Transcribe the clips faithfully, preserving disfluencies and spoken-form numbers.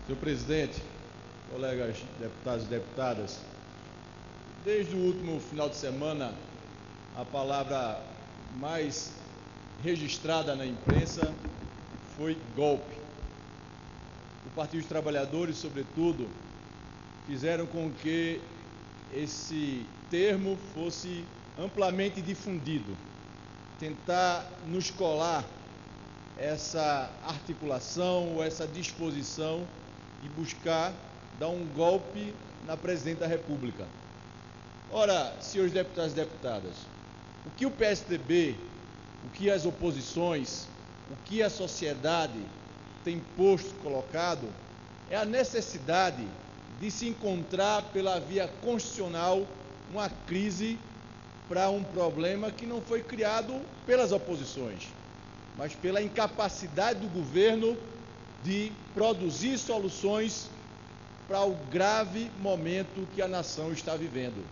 Senhor presidente, colegas deputados e deputadas, desde o último final de semana, a palavra mais registrada na imprensa foi golpe. O Partido dos Trabalhadores, sobretudo, fizeram com que esse termo fosse amplamente difundido, tentar nos colar essa articulação ou essa disposição de buscar dar um golpe na Presidente da República. Ora, senhores deputados e deputadas, o que o P S D B, o que as oposições, o que a sociedade tem posto, colocado, é a necessidade de se encontrar pela via constitucional uma crise para um problema que não foi criado pelas oposições, mas pela incapacidade do governo de produzir soluções para o grave momento que a nação está vivendo.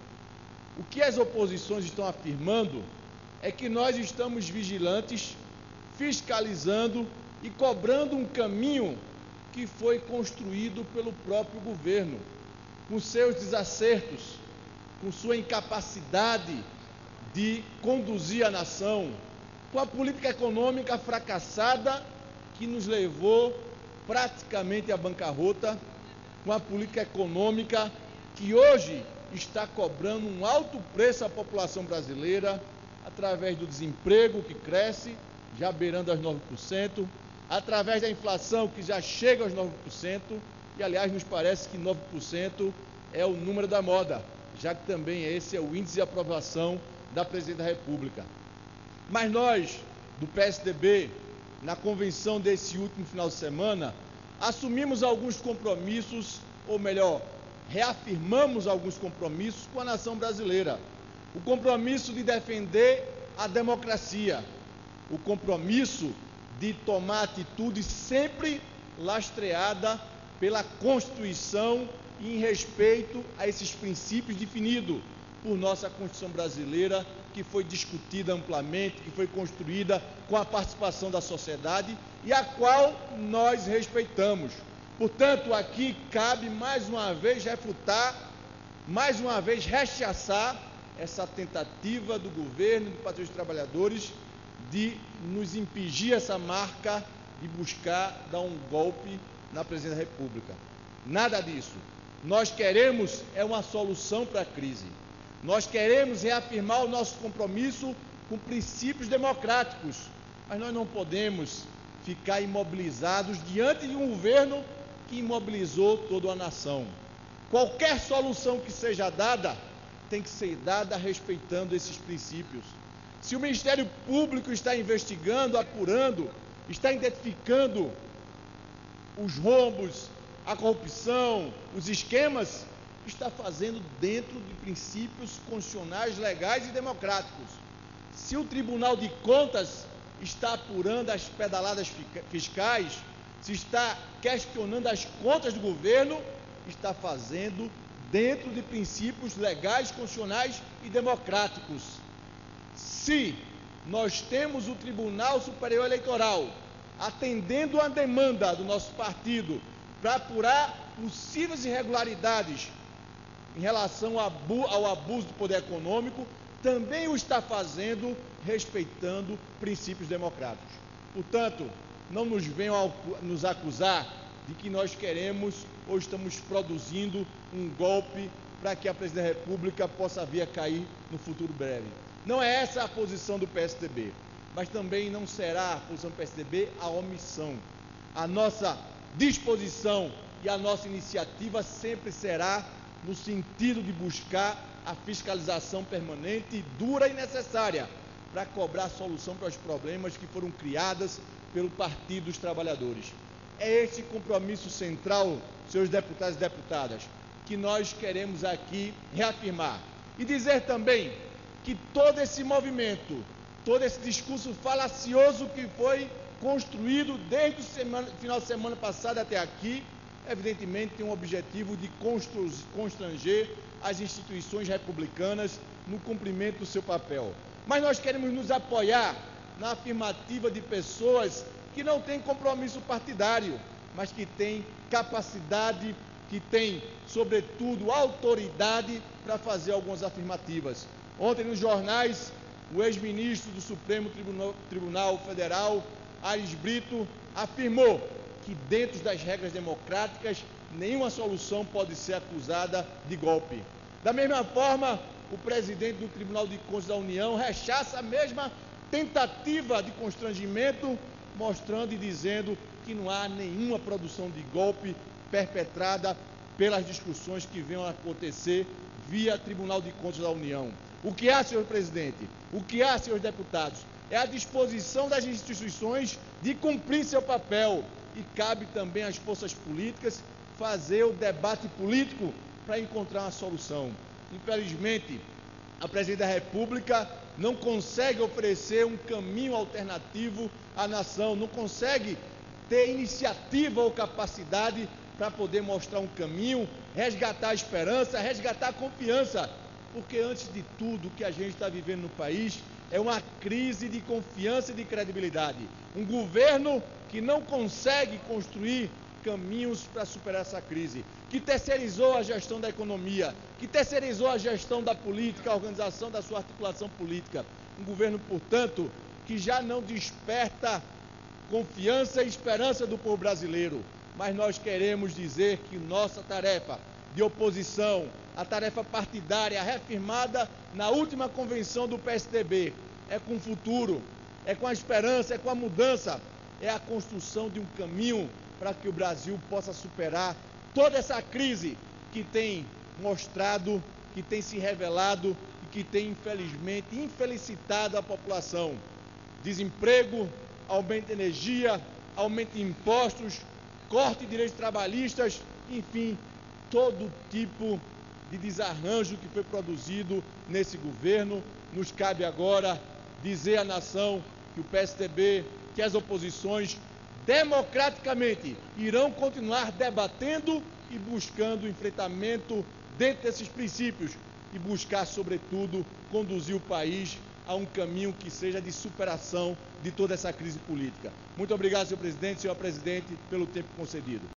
O que as oposições estão afirmando é que nós estamos vigilantes, fiscalizando e cobrando um caminho que foi construído pelo próprio governo, com seus desacertos, com sua incapacidade de conduzir a nação, com a política econômica fracassada que nos levou praticamente à bancarrota, com a política econômica que hoje está cobrando um alto preço à população brasileira, através do desemprego que cresce, já beirando aos nove por cento, através da inflação que já chega aos nove por cento, e aliás nos parece que nove por cento é o número da moda, já que também esse é o índice de aprovação da Presidente da República. Mas nós, do P S D B, na convenção desse último final de semana, assumimos alguns compromissos, ou melhor, reafirmamos alguns compromissos com a nação brasileira. O compromisso de defender a democracia, o compromisso de tomar atitude sempre lastreada pela Constituição e em respeito a esses princípios definidos por nossa Constituição brasileira, que foi discutida amplamente, que foi construída com a participação da sociedade e a qual nós respeitamos. Portanto, aqui cabe mais uma vez refutar, mais uma vez rechaçar essa tentativa do governo e do Partido dos Trabalhadores de nos impingir essa marca de buscar dar um golpe na Presidência da República. Nada disso. Nós queremos é uma solução para a crise. Nós queremos reafirmar o nosso compromisso com princípios democráticos, mas nós não podemos ficar imobilizados diante de um governo que imobilizou toda a nação. Qualquer solução que seja dada, tem que ser dada respeitando esses princípios. Se o Ministério Público está investigando, apurando, está identificando os rombos, a corrupção, os esquemas, está fazendo dentro de princípios constitucionais, legais e democráticos. Se o Tribunal de Contas está apurando as pedaladas fiscais, se está questionando as contas do governo, está fazendo dentro de princípios legais, constitucionais e democráticos. Se nós temos o Tribunal Superior Eleitoral atendendo a demanda do nosso partido para apurar possíveis irregularidades em relação ao abuso do poder econômico, também o está fazendo respeitando princípios democráticos. Portanto, não nos venham nos acusar de que nós queremos ou estamos produzindo um golpe para que a Presidente da República possa vir a cair no futuro breve. Não é essa a posição do P S D B, mas também não será a posição do P S D B a omissão. A nossa disposição e a nossa iniciativa sempre será no sentido de buscar a fiscalização permanente, dura e necessária, para cobrar solução para os problemas que foram criados pelo Partido dos Trabalhadores. É esse compromisso central, senhores deputados e deputadas, que nós queremos aqui reafirmar. E dizer também que todo esse movimento, todo esse discurso falacioso que foi construído desde o final de semana passado até aqui, evidentemente tem um objetivo de constranger as instituições republicanas no cumprimento do seu papel. Mas nós queremos nos apoiar na afirmativa de pessoas que não têm compromisso partidário, mas que tem capacidade, que tem, sobretudo, autoridade para fazer algumas afirmativas. Ontem, nos jornais, o ex-ministro do Supremo Tribunal, Tribunal Federal, Aires Brito, afirmou que, dentro das regras democráticas, nenhuma solução pode ser acusada de golpe. Da mesma forma, o presidente do Tribunal de Contas da União rechaça a mesma tentativa de constrangimento, mostrando e dizendo que não há nenhuma produção de golpe perpetrada pelas discussões que venham a acontecer via Tribunal de Contas da União. O que há, senhor presidente, o que há, senhores deputados, é a disposição das instituições de cumprir seu papel, e cabe também às forças políticas fazer o debate político para encontrar uma solução. Infelizmente, a presidente da República não consegue oferecer um caminho alternativo à nação, não consegue ter iniciativa ou capacidade para poder mostrar um caminho, resgatar a esperança, resgatar a confiança, porque antes de tudo o que a gente está vivendo no país é uma crise de confiança e de credibilidade. Um governo que não consegue construir caminhos para superar essa crise, que terceirizou a gestão da economia, que terceirizou a gestão da política, a organização da sua articulação política. Um governo, portanto, que já não desperta confiança e esperança do povo brasileiro. Mas nós queremos dizer que nossa tarefa de oposição, a tarefa partidária reafirmada na última convenção do P S D B, é com o futuro, é com a esperança, é com a mudança, é a construção de um caminho para que o Brasil possa superar toda essa crise que tem mostrado, que tem se revelado e que tem, infelizmente, infelicitado a população. Desemprego, aumento de energia, aumento de impostos, corte de direitos trabalhistas, enfim, todo tipo de desarranjo que foi produzido nesse governo. Nos cabe agora dizer à nação que o P S D B, que as oposições, democraticamente irão continuar debatendo e buscando o enfrentamento dentro desses princípios e buscar, sobretudo, conduzir o país a um caminho que seja de superação de toda essa crise política. Muito obrigado, senhor presidente, senhora presidente, pelo tempo concedido.